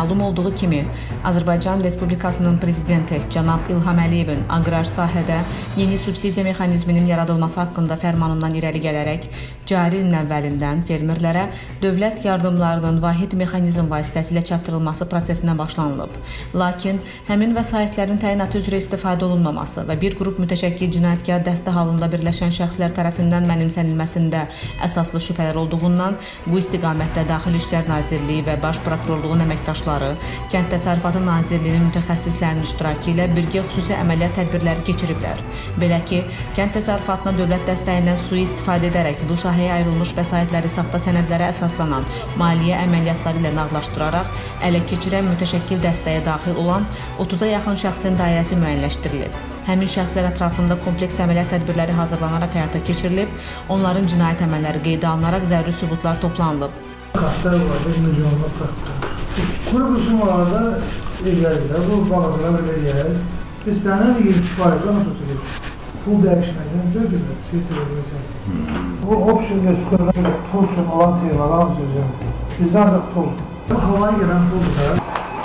Məlum olduğu kimi, Azərbaycan Respublikasının prezidenti cənab İlham Əliyevin aqrar sahədə yeni subsidiya mexanizminin yaradılması haqqında fərmanından irəli gələrək, cari ilin əvvəlindən fermerlərə dövlət yardımlarının vahid mexanizm vasitəsilə çatdırılması prosesinə başlanılıb. Lakin həmin vəsaitlərin təyinatı üzrə istifadə olunmaması və bir qrup mütəşəkkil cinayətkar dəstə halında birləşən şəxslər tərəfindən mənimsənilməsində əsaslı şübhələr olduğundan bu istiqamətdə Daxili İşlər Nazirliyi və Baş Prokurorluğun əməkdaşları, Kənd Təsərrüfatı Nazirliyinin mütəxəssislərinin iştirakı ilə birgə xüsusi əməliyyat tədbirləri keçiriblər. Belə ki, kənd təsərrüfatına dövlət dəstəyindən sui-istifadə edərək bu sahəyə ayrılmış vəsaitləri saxta sənədlərə əsaslanan maliyyə əməliyyatları ilə nağdlaşdıraraq ələ keçirən mütəşəkkil dəstəyə daxil olan 30-a yaxın şəxsin dairəsi müəyyənləşdirilib. Həmin şəxslər ətrafında kompleks əməliyyat tədbirləri hazırlanaraq həyata keçirilib, onların cinayət əməlləri qeydə alınaraq zəruri sübutlar toplanılıb. Kartlar var, 1 milyonluq kartlar. Kuruluşun arada eləyərlər, bu balazına belə eləyər. Biz sənin 22%-dən tutulur. Pul dəyişməkdən görürlər, seytir ediləcək. Bu option respublikada pul üçün olan teyvalar hamısı üzrədir. Bizdən də pul. Bu havaya gələn puldur da.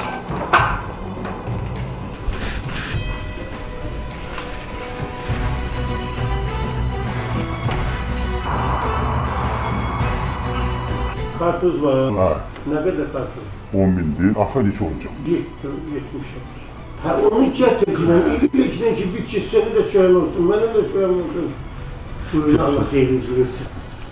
Kartuz var. Var. Nə qədər kartuz? 10.000'dir. Axı neçə olacaq? 70. Ha, onu gətirəcəm. İlkdən ki, bir səni də söyəm olsun, mənə də söyəm olsun. Buyurun, Allah xeyrinizi versin.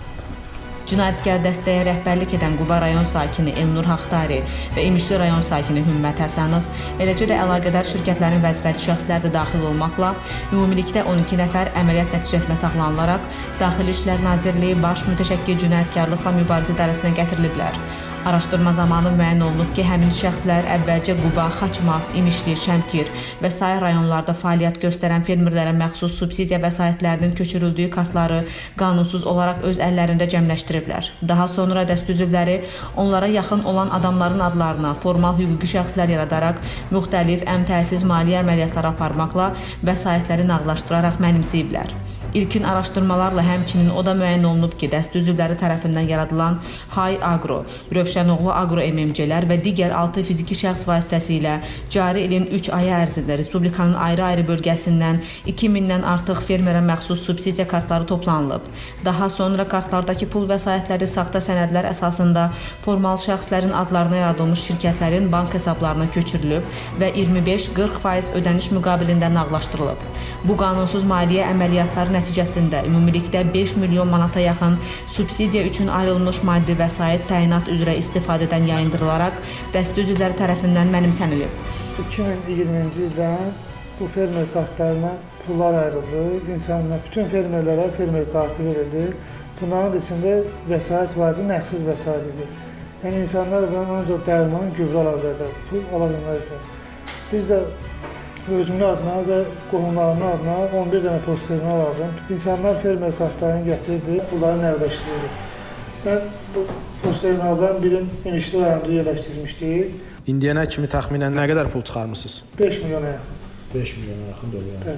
Cinayətkar dəstəyə rəhbərlik edən Quba rayon sakini Elnur Haxtari və İmişli rayon sakini Hümmət Həsənov, eləcə də əlaqədar şirkətlərin vəzifəli şəxslər də daxil olmaqla ümumilikdə 12 nəfər əməliyyat nəticəsində saxlanılaraq Daxili İşlər Nazirliyi Baş Mütəşəkkil Cinayətkarlıqla Mübarizə İdarəsinə gətiriliblər. Araşdırma zamanı müəyyən olunub ki, həmin şəxslər əvvəlcə Quba, Xaçmaz, İmişli, Şəmkir və sair rayonlarda fəaliyyət göstərən fermerlərə məxsus subsidiya vəsaitlərinin köçürüldüyü kartları qanunsuz olaraq öz əllərində cəmləşdiriblər. Daha sonra dəst üzvləri onlara yaxın olan adamların adlarına formal hüquqi şəxslər yaradaraq müxtəlif əmtəhsiz maliyyə əməliyyatları aparmaqla vəsaitləri nağdlaşdıraraq mənimsəyiblər. İlkin araşdırmalarla həmçinin o da müəyyən olunub ki, dəst üzvləri tərəfindən yaradılan Hay Agro, Rövşənoğlu Agro MMC-lər və digər 6 fiziki şəxs vasitəsilə cari ilin 3 ayı ərzində Respublikanın ayrı-ayrı bölgəsindən 2000-dən artıq fermerə məxsus subsidiya kartları toplanılıb. Daha sonra kartlardakı pul vəsaitləri saxta sənədlər əsasında formal şəxslərin adlarına yaradılmış şirkətlərin bank hesablarına köçürülüb və 25-40% ödəniş müqabilində nağdlaşdırılıb. Bu qanunsuz maliyyə əməliyyatları nəticəsində ümumilikdə 5 milyon manata yaxın subsidiya üçün ayrılmış maddi vəsait təyinat üzrə istifadədən yayındırılaraq dəst üzvləri tərəfindən mənimsənilib. 2020-ci ildən bu fermer kartlarına pullar ayrıldı. İnsanlar, bütün fermerlərə fermer kartı verildi. Bunların içində vəsait vardı, nəqsiz vəsait idi. Yəni insanlar bundan ancaq dərman, gübrə ala bilərlər, pul ala bilməzlər. Biz də özümün adına və qohumlarımın adına 11 dənə post terminal aldım. İnsanlar fermer kartlarını gətirdi, pulları nəqdləşdirirdi. Mən bu post terminaldan birini İmişli rayonunda yerləşdirmişdik. İndiyənə kimi təxminən nə qədər pul çıxarmısınız? 5 milyona yaxın. 5 milyona yaxın dövlət.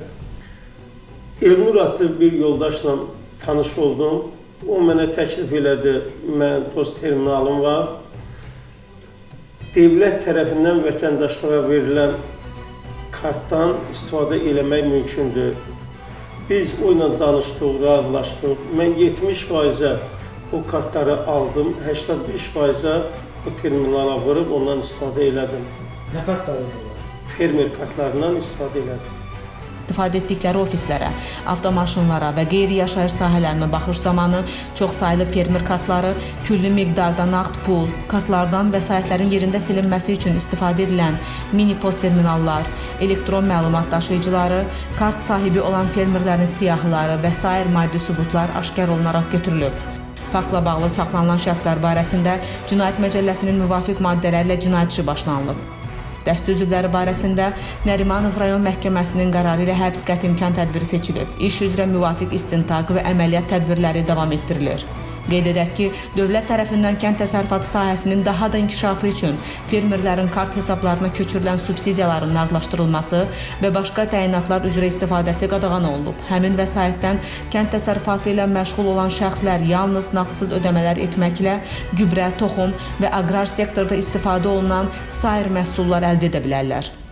Elnur adlı bir yoldaşla tanış oldum. O mənə təklif elədi, mən post terminalım var. Devlət tərəfindən vətəndaşlara verilən kartdan istifadə eləmək mümkündür. Biz o ilə danışdıq, razılaşdıq. Mən 70%-ə o kartları aldım, 85%-ə o terminala vurub ondan istifadə elədim. Nə kartları var? Fermer kartlarından istifadə elədim. İstifadə etdikləri ofislərə, avtomaşınlara və qeyri-yaşayış sahələrinə baxış zamanı çoxsaylı fermer kartları, külli miqdarda nağd pul, kartlardan vəsaitlərin yerində silinməsi üçün istifadə edilən mini post terminallar, elektron məlumat daşıyıcıları, kart sahibi olan fermerlərin siyahıları və sair maddi sübutlar aşkar olunaraq götürülüb. Faktla bağlı saxlanılan şəxslər barəsində Cinayət Məcəlləsinin müvafiq maddələri ilə cinayət işi başlanılıb. Dəst üzvləri barəsində Nərimanov rayon məhkəməsinin qərarı ilə həbs qəti imkan tədbiri seçilib. İş üzrə müvafiq istintaq və əməliyyat tədbirləri davam etdirilir. Qeyd edək ki, dövlət tərəfindən kənd təsərrüfatı sahəsinin daha da inkişafı üçün fermerlərin kart hesablarına köçürülən subsidiyaların nağdlaşdırılması və başqa təyinatlar üzrə istifadəsi qadağan olunub. Həmin vəsaitdən kənd təsərrüfatı ilə məşğul olan şəxslər yalnız nağdsız ödəmələr etməklə gübrə, toxum və aqrar sektorda istifadə olunan sair məhsullar əldə edə bilərlər.